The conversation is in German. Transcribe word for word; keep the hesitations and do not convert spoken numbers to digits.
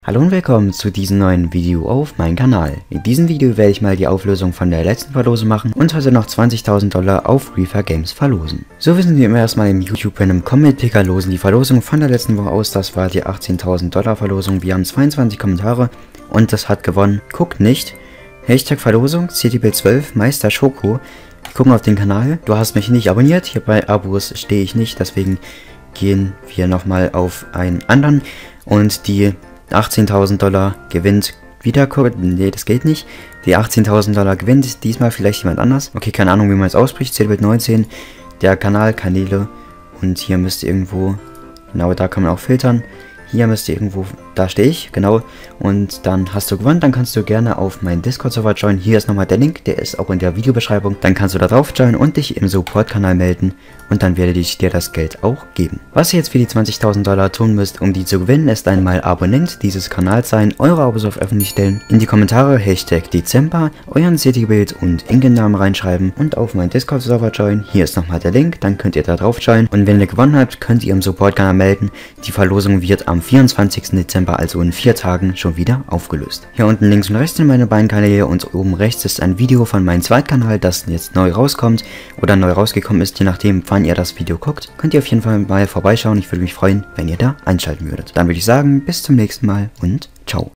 Hallo und willkommen zu diesem neuen Video auf meinem Kanal. In diesem Video werde ich mal die Auflösung von der letzten Verlosung machen und heute noch zwanzigtausend Dollar auf Reefer Games verlosen. So wissen wir immer erstmal im YouTube Random Comment Picker losen die Verlosung von der letzten Woche aus. Das war die achtzehntausend Dollar Verlosung. Wir haben zweiundzwanzig Kommentare und das hat gewonnen. Guckt nicht. Hashtag Verlosung, C T B zwölf, Meister Schoko. Gucken auf den Kanal. Du hast mich nicht abonniert. Hier bei Abos stehe ich nicht. Deswegen gehen wir nochmal auf einen anderen. Und die achtzehntausend Dollar gewinnt wieder. Nee, das geht nicht. Die achtzehntausend Dollar gewinnt diesmal vielleicht jemand anders. Okay, keine Ahnung, wie man es ausspricht. C T B neunzehn. Der Kanal, Kanäle. Und hier müsste irgendwo, genau da kann man auch filtern. Hier müsste irgendwo, da stehe ich, genau. Und dann hast du gewonnen, dann kannst du gerne auf meinen Discord-Server joinen. Hier ist nochmal der Link, der ist auch in der Videobeschreibung. Dann kannst du da drauf joinen und dich im Support-Kanal melden. Und dann werde ich dir das Geld auch geben. Was ihr jetzt für die zwanzigtausend Dollar tun müsst, um die zu gewinnen, ist einmal Abonnent dieses Kanals sein, eure Abos auf öffentlich stellen, in die Kommentare Hashtag Dezember, euren City-Bild und Ingame-Namen reinschreiben und auf meinen Discord-Server joinen. Hier ist nochmal der Link, dann könnt ihr da drauf joinen. Und wenn ihr gewonnen habt, könnt ihr im Support-Kanal melden. Die Verlosung wird am vierundzwanzigsten Dezember, also in vier Tagen, schon wieder aufgelöst. Hier unten links und rechts sind meine beiden Kanäle und oben rechts ist ein Video von meinem Zweitkanal, das jetzt neu rauskommt oder neu rausgekommen ist, je nachdem, wann ihr das Video guckt. Könnt ihr auf jeden Fall mal vorbeischauen. Ich würde mich freuen, wenn ihr da einschalten würdet. Dann würde ich sagen, bis zum nächsten Mal und ciao.